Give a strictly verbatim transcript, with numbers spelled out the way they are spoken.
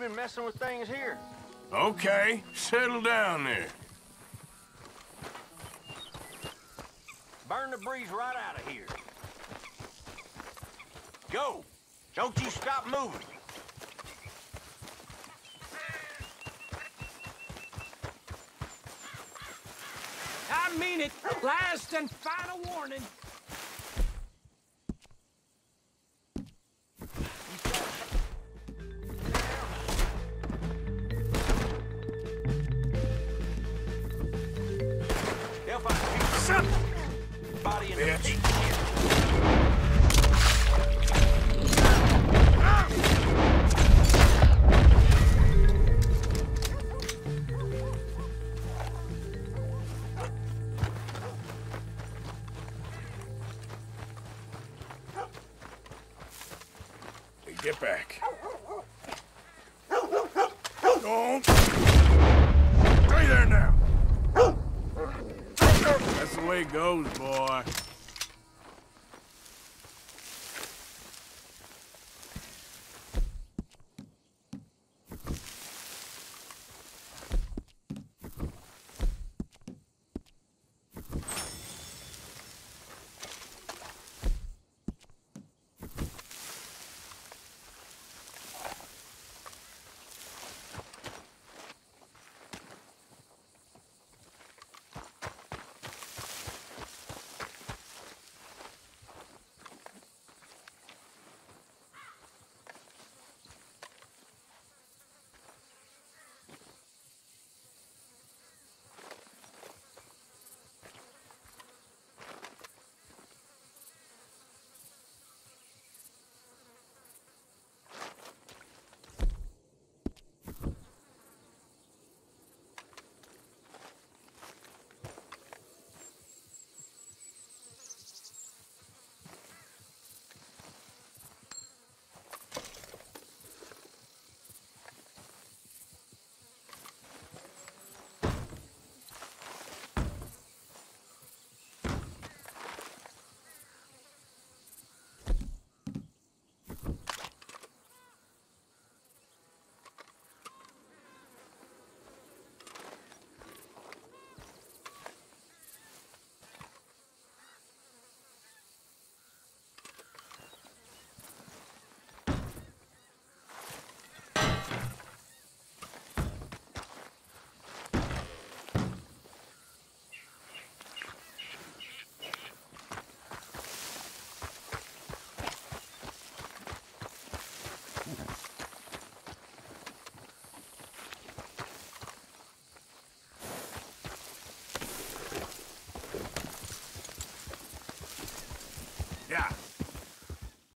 been messing with things here. Okay, settle down there. Burn the breeze right out of here. Go! Don't you stop moving. I mean it. Last and final warning. They'll find Son body in the bitch. pit. Hey, get back. Don't. Stay there now. That's the way it goes, boy.